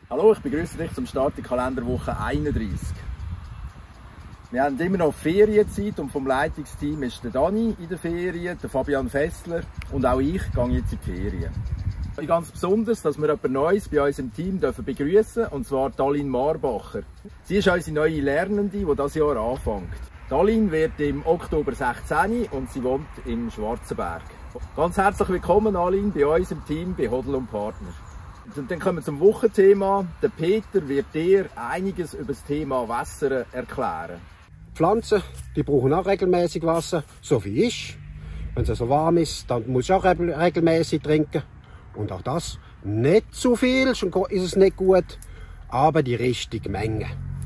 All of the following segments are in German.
Hallo, ich begrüße dich zum Start der Kalenderwoche 31. Wir haben immer noch Ferienzeit und vom Leitungsteam ist der Dani in der Ferien, der Fabian Fessler und auch ich gehe jetzt in die Ferien. Ganz besonders, dass wir jemand Neues bei uns im Team begrüßen dürfen, und zwar Talin Marbacher. Sie ist unsere neue Lernende, die dieses Jahr anfängt. Talin wird im Oktober 16 und sie wohnt im Schwarzenberg. Ganz herzlich willkommen, Alin, bei uns im Team bei Hodl & Partner. Und dann kommen wir zum Wochenthema. Der Peter wird dir einiges über das Thema Wasser erklären. Pflanzen, die brauchen auch regelmäßig Wasser, so wie ich. Wenn es so warm ist, dann muss ich auch regelmäßig trinken. Und auch das nicht zu viel, schon ist es nicht gut, aber die richtige Menge.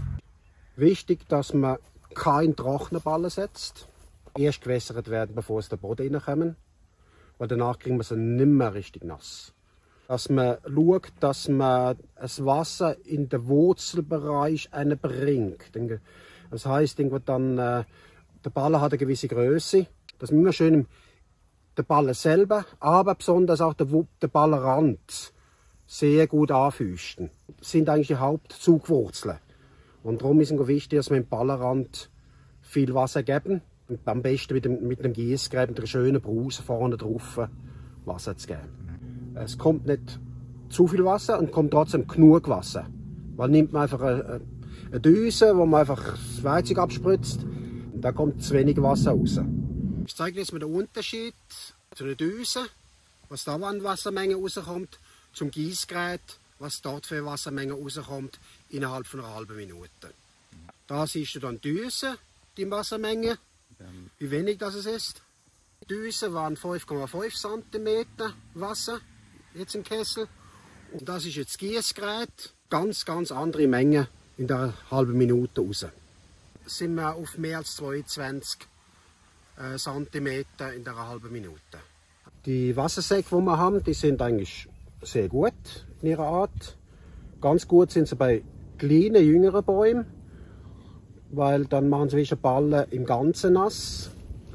Wichtig, dass man keinen trockenen Ballen setzt. Erst gewässert werden, bevor es in den Boden reinkommen. Weil danach kriegen wir sie nicht mehr richtig nass. Dass man schaut, dass man das Wasser in den Wurzelbereich bringt. Das heisst, der Ballen hat eine gewisse Größe. Das müssen wir schön den Ballen selber, aber besonders auch den Ballenrand sehr gut anfeuchten. Das sind eigentlich die Hauptzugwurzeln. Und darum ist es wichtig, dass wir im Ballenrand viel Wasser geben. Und am besten mit einem Gießgerät, mit einer schönen Brause vorne drauf Wasser zu geben. Es kommt nicht zu viel Wasser und kommt trotzdem genug Wasser. Weil nimmt man einfach eine Düse, wo man einfach das Weizen abspritzt, und da kommt zu wenig Wasser raus. Ich zeige jetzt mal den Unterschied zu einer Düse, was da an Wassermenge rauskommt, zum Gießgerät, was dort für Wassermenge rauskommt, innerhalb von einer halben Minute. Da siehst du dann die Düse, die Wassermenge, wie wenig das ist. Die Düse waren 5,5 cm Wasser, jetzt im Kessel. Und das ist jetzt das Gießgerät, ganz andere Menge in der halben Minute raus. Sind wir auf mehr als 22 cm in der halben Minute. Die Wassersäcke, die wir haben, die sind eigentlich sehr gut in ihrer Art. Ganz gut sind sie bei kleinen, jüngeren Bäumen, weil dann machen sie wie Ballen im Ganzen nass.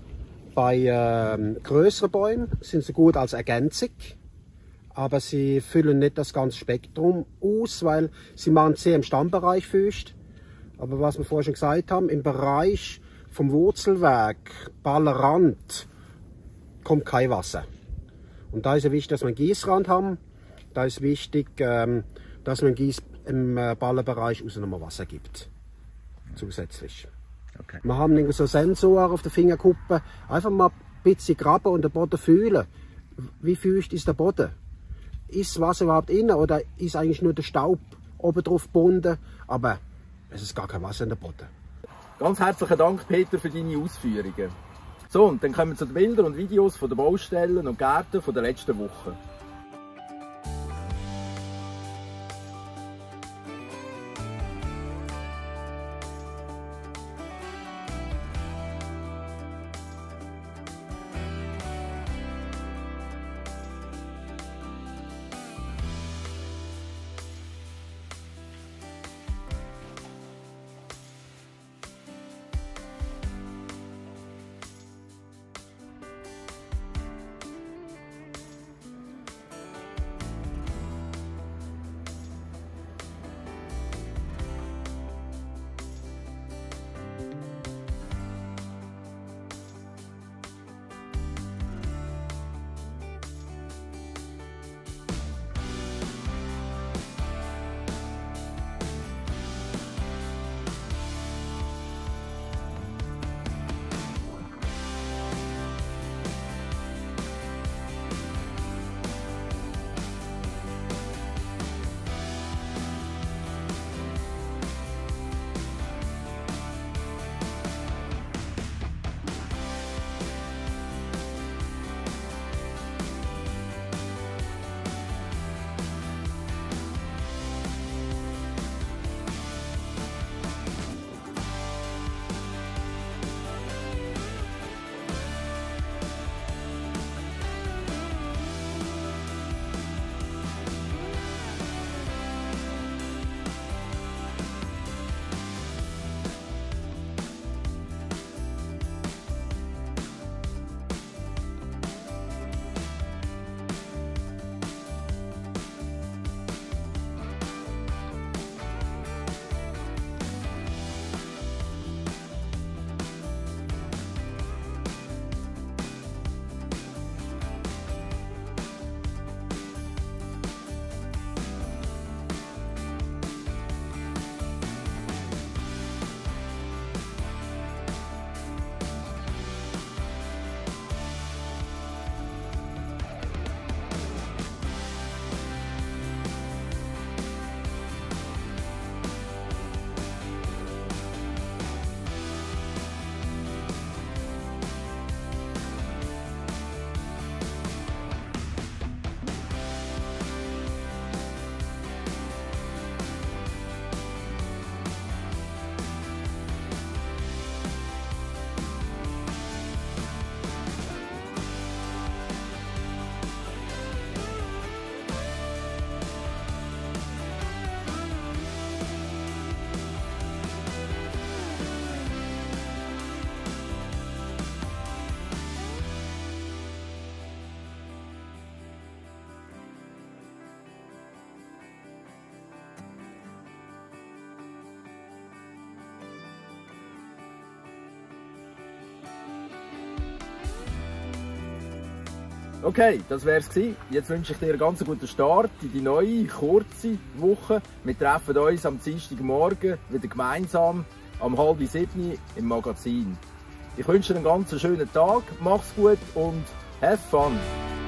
Bei größeren Bäumen sind sie gut als Ergänzung, aber sie füllen nicht das ganze Spektrum aus, weil sie machen sehr im Stammbereich feucht. Aber was wir vorher schon gesagt haben, im Bereich vom Wurzelwerk, Ballenrand, kommt kein Wasser. Und da ist es wichtig, dass wir einen Gießrand haben. Da ist wichtig, dass man im Ballenbereich außen nochmal Wasser gibt. Zusätzlich. Okay. Wir haben so Sensoren auf der Fingerkuppe. Einfach mal ein bisschen graben und den Boden fühlen. Wie feucht ist der Boden? Ist das Wasser überhaupt innen oder ist eigentlich nur der Staub oben drauf gebunden? Aber es ist gar kein Wasser in der Boden. Ganz herzlichen Dank, Peter, für deine Ausführungen. So, und dann kommen wir zu den Bildern und Videos von den Baustellen und Gärten der letzten Woche. Okay, das wär's gewesen. Jetzt wünsche ich dir einen ganz guten Start in die neue, kurze Woche. Wir treffen uns am Dienstagmorgen wieder gemeinsam am 6:30 im Magazin. Ich wünsche dir einen ganz schönen Tag, mach's gut und have fun!